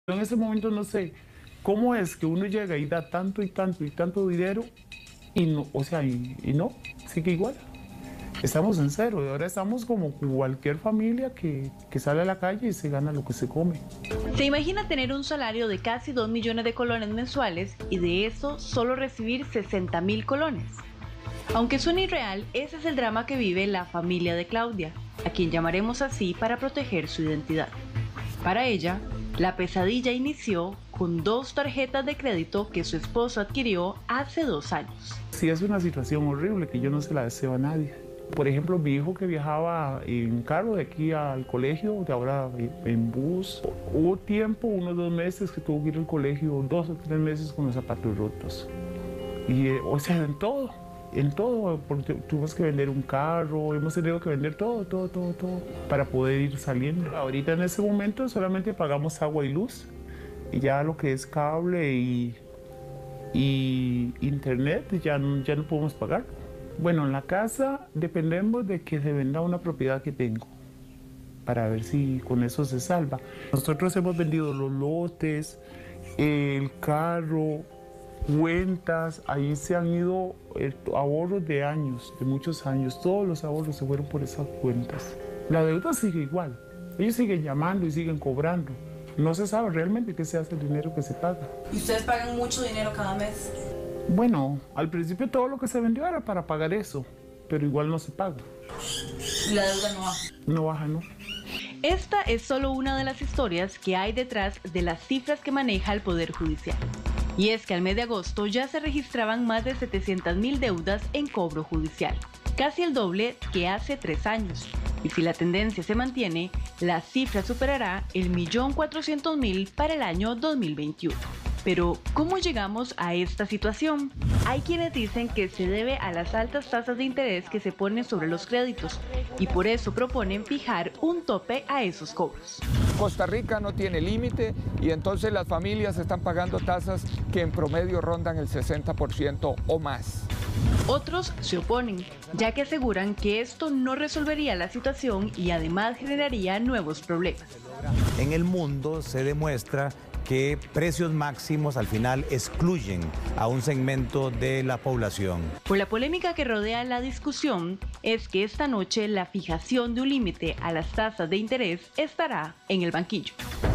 En ese momento no sé cómo es que uno llega y da tanto y tanto y tanto dinero y no, o sea, y no, sigue igual. Estamos en cero y ahora estamos como cualquier familia que sale a la calle y se gana lo que se come. Se imagina tener un salario de casi 2 millones de colones mensuales y de eso solo recibir 60.000 colones. Aunque suene irreal, ese es el drama que vive la familia de Claudia, a quien llamaremos así para proteger su identidad. Para ella, la pesadilla inició con 2 tarjetas de crédito que su esposo adquirió hace 2 años. Sí, es una situación horrible que yo no se la deseo a nadie. Por ejemplo, mi hijo que viajaba en carro de aquí al colegio, de ahora en bus, hubo tiempo, unos 2 meses que tuvo que ir al colegio, 2 o 3 meses con los zapatos rotos. Y, o sea, en todo, porque tuvimos que vender un carro, hemos tenido que vender todo para poder ir saliendo. Ahorita en ese momento solamente pagamos agua y luz, y ya lo que es cable y internet ya no podemos pagar. Bueno, en la casa dependemos de que se venda una propiedad que tengo, para ver si con eso se salva. Nosotros hemos vendido los lotes, el carro, cuentas, ahí se han ido ahorros de años, de muchos años, todos los ahorros se fueron por esas cuentas. La deuda sigue igual, ellos siguen llamando y siguen cobrando. No se sabe realmente qué se hace el dinero que se paga. ¿Y ustedes pagan mucho dinero cada mes? Bueno, al principio todo lo que se vendió era para pagar eso, pero igual no se paga. ¿Y la deuda no baja? No baja, ¿no? Esta es solo una de las historias que hay detrás de las cifras que maneja el Poder Judicial. Y es que al mes de agosto ya se registraban más de 700.000 deudas en cobro judicial, casi el doble que hace 3 años. Y si la tendencia se mantiene, la cifra superará el 1.400.000 para el año 2021. Pero, ¿cómo llegamos a esta situación? Hay quienes dicen que se debe a las altas tasas de interés que se ponen sobre los créditos y por eso proponen fijar un tope a esos cobros. Costa Rica no tiene límite y entonces las familias están pagando tasas que en promedio rondan el 60% o más. Otros se oponen, ya que aseguran que esto no resolvería la situación y además generaría nuevos problemas. En el mundo se demuestra que precios máximos al final excluyen a un segmento de la población. Por la polémica que rodea la discusión, es que esta noche la fijación de un límite a las tasas de interés estará en el banquillo.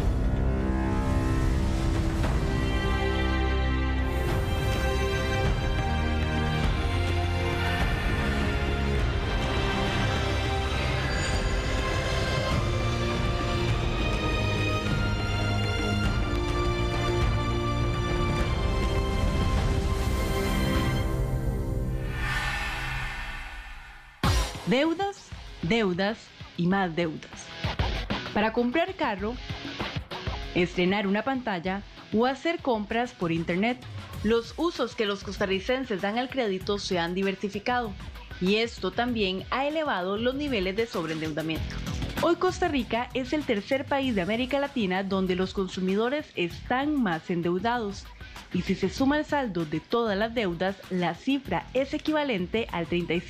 Deudas, deudas y más deudas. Para comprar carro, estrenar una pantalla o hacer compras por internet, los usos que los costarricenses dan al crédito se han diversificado y esto también ha elevado los niveles de sobreendeudamiento. Hoy Costa Rica es el tercer país de América Latina donde los consumidores están más endeudados. Y si se suma el saldo de todas las deudas, la cifra es equivalente al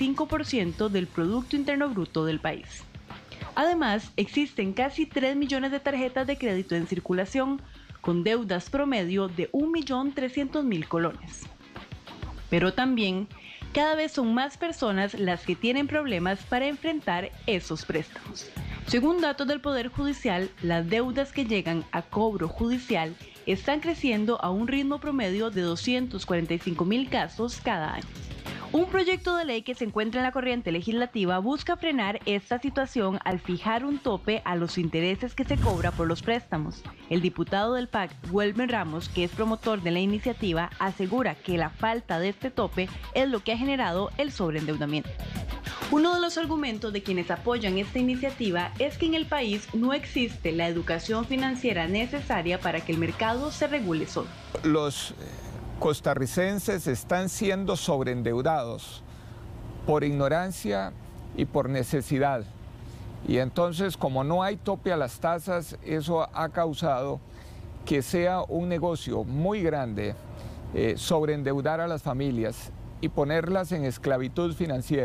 35% del Producto Interno Bruto del país. Además, existen casi 3 millones de tarjetas de crédito en circulación, con deudas promedio de 1.300.000 colones. Pero también, cada vez son más personas las que tienen problemas para enfrentar esos préstamos. Según datos del Poder Judicial, las deudas que llegan a cobro judicial están creciendo a un ritmo promedio de 245.000 casos cada año. Un proyecto de ley que se encuentra en la corriente legislativa busca frenar esta situación al fijar un tope a los intereses que se cobra por los préstamos. El diputado del PAC, Welmer Ramos, que es promotor de la iniciativa, asegura que la falta de este tope es lo que ha generado el sobreendeudamiento. Uno de los argumentos de quienes apoyan esta iniciativa es que en el país no existe la educación financiera necesaria para que el mercado se regule solo. Los costarricenses están siendo sobreendeudados por ignorancia y por necesidad. Y entonces, como no hay tope a las tasas, eso ha causado que sea un negocio muy grande sobreendeudar a las familias y ponerlas en esclavitud financiera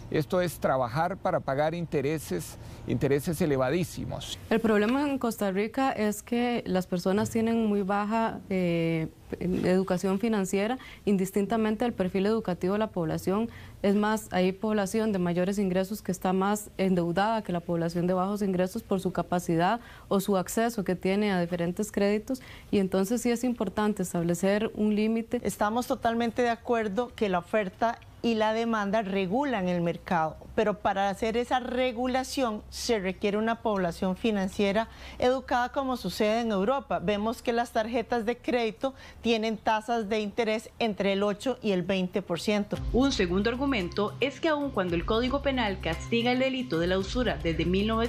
Esto es trabajar para pagar intereses elevadísimos. El problema en Costa Rica es que las personas tienen muy baja educación financiera, indistintamente del perfil educativo de la población. Es más, hay población de mayores ingresos que está más endeudada que la población de bajos ingresos por su capacidad o su acceso que tiene a diferentes créditos, y entonces sí es importante establecer un límite. Estamos totalmente de acuerdo que la oferta y la demanda regulan el mercado, pero para hacer esa regulación se requiere una población financiera educada, como sucede en Europa. Vemos que las tarjetas de crédito tienen tasas de interés entre el 8 y el 20%. Un segundo argumento es que aun cuando el Código Penal castiga el delito de la usura desde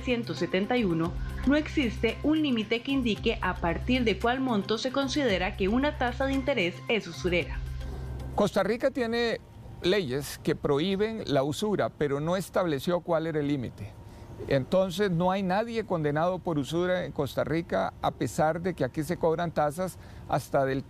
1971, no existe un límite que indique a partir de cuál monto se considera que una tasa de interés es usurera. Costa Rica tiene leyes que prohíben la usura, pero no estableció cuál era el límite. Entonces no hay nadie condenado por usura en Costa Rica, a pesar de que aquí se cobran tasas hasta del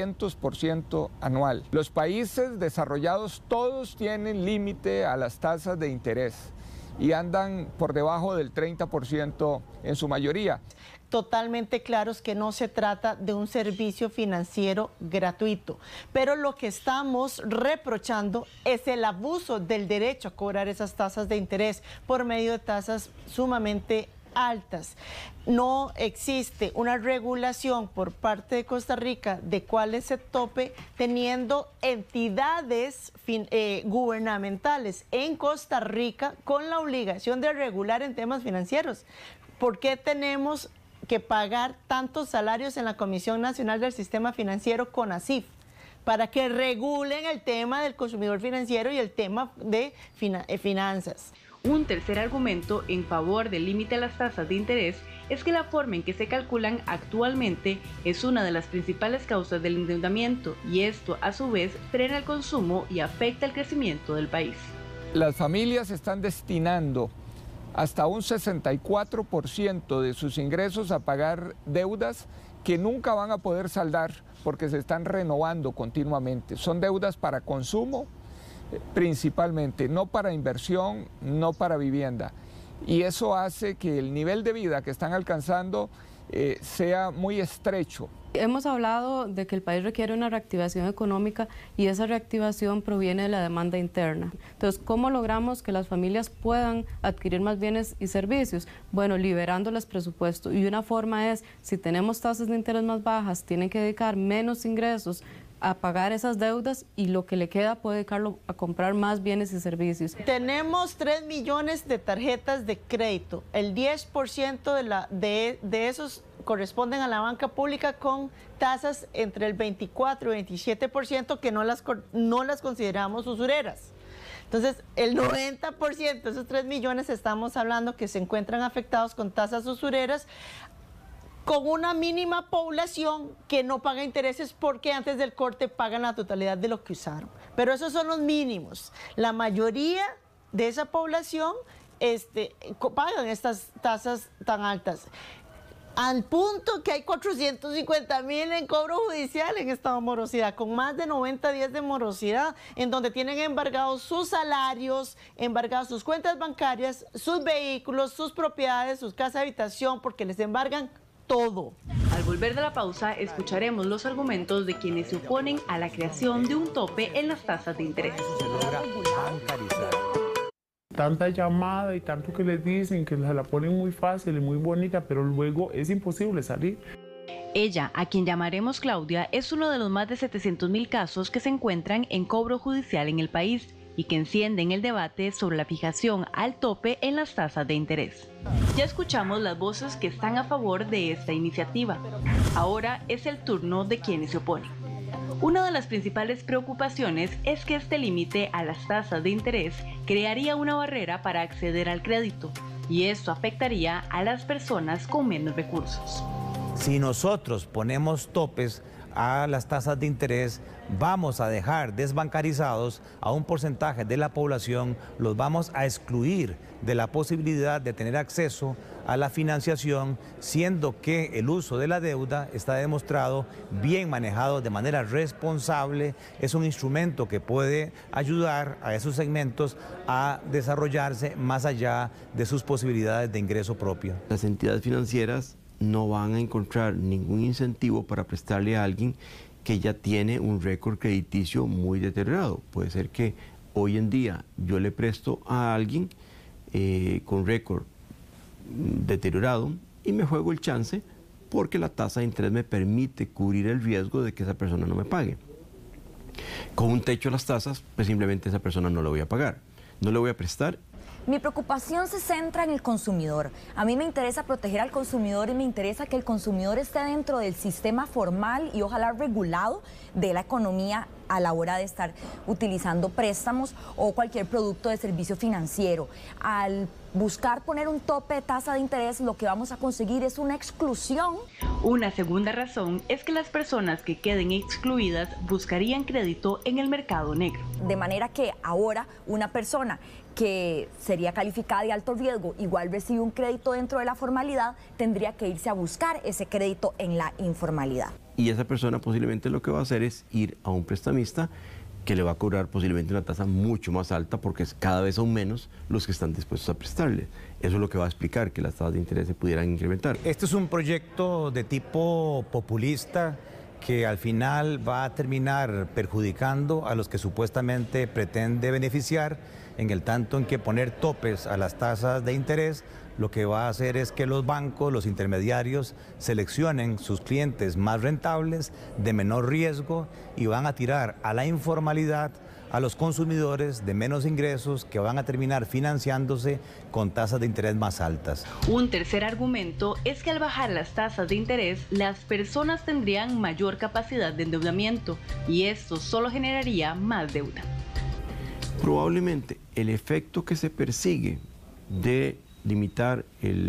300% anual. Los países desarrollados todos tienen límite a las tasas de interés y andan por debajo del 30% en su mayoría. Totalmente claros que no se trata de un servicio financiero gratuito, pero lo que estamos reprochando es el abuso del derecho a cobrar esas tasas de interés por medio de tasas sumamente altas. No existe una regulación por parte de Costa Rica de cuál es el tope, teniendo entidades gubernamentales en Costa Rica con la obligación de regular en temas financieros. ¿Por qué tenemos que pagar tantos salarios en la Comisión Nacional del Sistema Financiero, CONACYF, para que regulen el tema del consumidor financiero y el tema de finanzas? Un tercer argumento en favor del límite a las tasas de interés es que la forma en que se calculan actualmente es una de las principales causas del endeudamiento, y esto a su vez frena el consumo y afecta el crecimiento del país. Las familias están destinando hasta un 64% de sus ingresos a pagar deudas que nunca van a poder saldar porque se están renovando continuamente. Son deudas para consumo principalmente, no para inversión, no para vivienda. Y eso hace que el nivel de vida que están alcanzando sea muy estrecho. Hemos hablado de que el país requiere una reactivación económica, y esa reactivación proviene de la demanda interna. Entonces, ¿cómo logramos que las familias puedan adquirir más bienes y servicios? Bueno, liberándoles presupuesto. Y una forma es, si tenemos tasas de interés más bajas, tienen que dedicar menos ingresos a pagar esas deudas, y lo que le queda puede dedicarlo a comprar más bienes y servicios. Tenemos 3 millones de tarjetas de crédito. El 10% de esos corresponden a la banca pública, con tasas entre el 24 y 27% que no las consideramos usureras. Entonces, el 90% de esos 3 millones estamos hablando que se encuentran afectados con tasas usureras, con una mínima población que no paga intereses porque antes del corte pagan la totalidad de lo que usaron. Pero esos son los mínimos. La mayoría de esa población pagan estas tasas tan altas, al punto que hay 450,000 en cobro judicial en estado de morosidad, con más de 90 días de morosidad, en donde tienen embargados sus salarios, embargadas sus cuentas bancarias, sus vehículos, sus propiedades, sus casas de habitación, porque les embargan todo. Al volver de la pausa, escucharemos los argumentos de quienes se oponen a la creación de un tope en las tasas de interés. Tanta llamada y tanto que les dicen que se la ponen muy fácil y muy bonita, pero luego es imposible salir. Ella, a quien llamaremos Claudia, es uno de los más de 700,000 casos que se encuentran en cobro judicial en el país y que encienden el debate sobre la fijación al tope en las tasas de interés. Ya escuchamos las voces que están a favor de esta iniciativa. Ahora es el turno de quienes se oponen. Una de las principales preocupaciones es que este límite a las tasas de interés crearía una barrera para acceder al crédito, y esto afectaría a las personas con menos recursos. Si nosotros ponemos topes a las tasas de interés, vamos a dejar desbancarizados a un porcentaje de la población, los vamos a excluir de la posibilidad de tener acceso a la financiación, siendo que el uso de la deuda está demostrado, bien manejado de manera responsable, es un instrumento que puede ayudar a esos segmentos a desarrollarse más allá de sus posibilidades de ingreso propio. Las entidades financieras no van a encontrar ningún incentivo para prestarle a alguien que ya tiene un récord crediticio muy deteriorado. Puede ser que hoy en día yo le presto a alguien con récord deteriorado y me juego el chance porque la tasa de interés me permite cubrir el riesgo de que esa persona no me pague. Con un techo a las tasas, pues simplemente esa persona no le voy a pagar, no le voy a prestar. Mi preocupación se centra en el consumidor. A mí me interesa proteger al consumidor y me interesa que el consumidor esté dentro del sistema formal y ojalá regulado de la economía a la hora de estar utilizando préstamos o cualquier producto de servicio financiero. Al buscar poner un tope de tasa de interés, lo que vamos a conseguir es una exclusión. Una segunda razón es que las personas que queden excluidas buscarían crédito en el mercado negro. De manera que ahora una persona que sería calificada de alto riesgo, igual recibe un crédito dentro de la formalidad, tendría que irse a buscar ese crédito en la informalidad. Y esa persona posiblemente lo que va a hacer es ir a un prestamista que le va a cobrar posiblemente una tasa mucho más alta porque cada vez son menos los que están dispuestos a prestarle. Eso es lo que va a explicar que las tasas de interés se pudieran incrementar. Este es un proyecto de tipo populista que al final va a terminar perjudicando a los que supuestamente pretende beneficiar, en el tanto en que poner topes a las tasas de interés lo que va a hacer es que los bancos, los intermediarios, seleccionen sus clientes más rentables, de menor riesgo, y van a tirar a la informalidad a los consumidores de menos ingresos que van a terminar financiándose con tasas de interés más altas. Un tercer argumento es que al bajar las tasas de interés, las personas tendrían mayor capacidad de endeudamiento y esto solo generaría más deuda. Probablemente el efecto que se persigue de limitar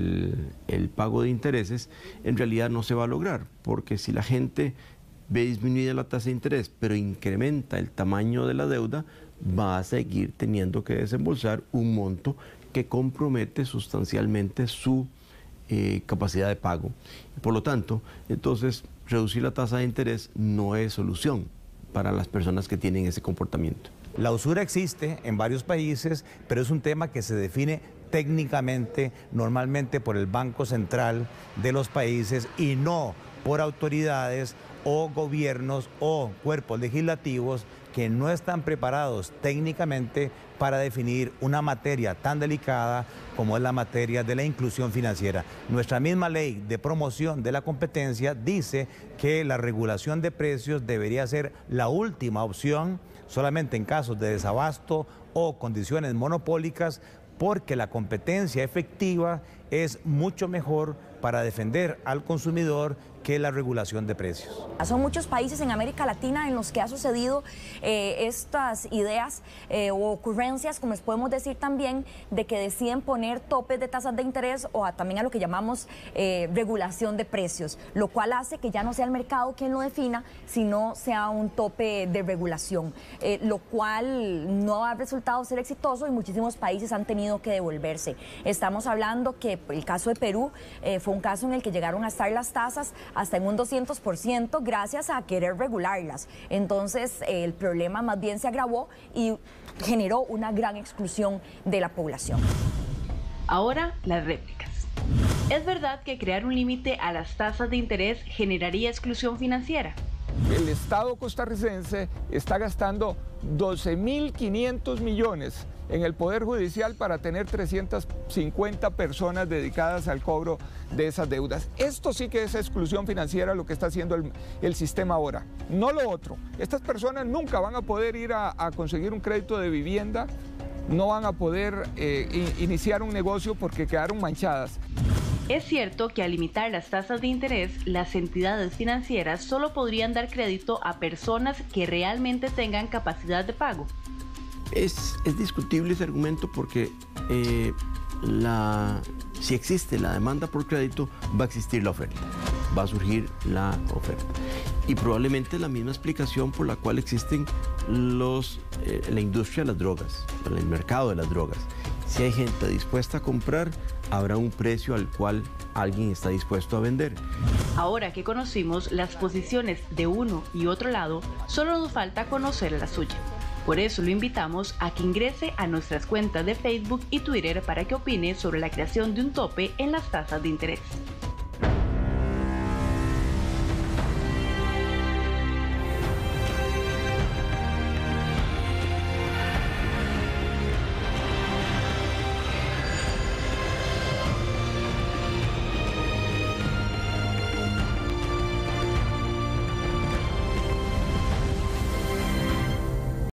el pago de intereses en realidad no se va a lograr, porque si la gente ve disminuida la tasa de interés, pero incrementa el tamaño de la deuda, va a seguir teniendo que desembolsar un monto que compromete sustancialmente su capacidad de pago. Por lo tanto, entonces, reducir la tasa de interés no es solución para las personas que tienen ese comportamiento. La usura existe en varios países, pero es un tema que se define técnicamente, normalmente por el Banco Central de los países y no por autoridades o gobiernos o cuerpos legislativos que no están preparados técnicamente para definir una materia tan delicada como es la materia de la inclusión financiera. Nuestra misma ley de promoción de la competencia dice que la regulación de precios debería ser la última opción, solamente en casos de desabasto o condiciones monopólicas, porque la competencia efectiva es mucho mejor para defender al consumidor que la regulación de precios. Son muchos países en América Latina en los que ha sucedido estas ideas o ocurrencias, como les podemos decir también, de que deciden poner topes de tasas de interés o también a lo que llamamos regulación de precios, lo cual hace que ya no sea el mercado quien lo defina, sino sea un tope de regulación, lo cual no ha resultado ser exitoso y muchísimos países han tenido que devolverse. Estamos hablando que el caso de Perú fue un caso en el que llegaron a estar las tasas hasta en un 200% gracias a querer regularlas. Entonces el problema más bien se agravó y generó una gran exclusión de la población. Ahora las réplicas. ¿Es verdad que crear un límite a las tasas de interés generaría exclusión financiera? El Estado costarricense está gastando 12.500 millones en el Poder Judicial para tener 350 personas dedicadas al cobro de esas deudas. Esto sí que es exclusión financiera lo que está haciendo el sistema ahora, no lo otro. Estas personas nunca van a poder ir a conseguir un crédito de vivienda, no van a poder iniciar un negocio porque quedaron manchadas. Es cierto que al limitar las tasas de interés, las entidades financieras solo podrían dar crédito a personas que realmente tengan capacidad de pago. Es discutible ese argumento porque si existe la demanda por crédito, va a existir la oferta. va a surgir la oferta. Y probablemente la misma explicación por la cual existen la industria de las drogas, el mercado de las drogas. Si hay gente dispuesta a comprar, habrá un precio al cual alguien está dispuesto a vender. Ahora que conocimos las posiciones de uno y otro lado, solo nos falta conocer la suya. Por eso lo invitamos a que ingrese a nuestras cuentas de Facebook y Twitter para que opine sobre la creación de un tope en las tasas de interés.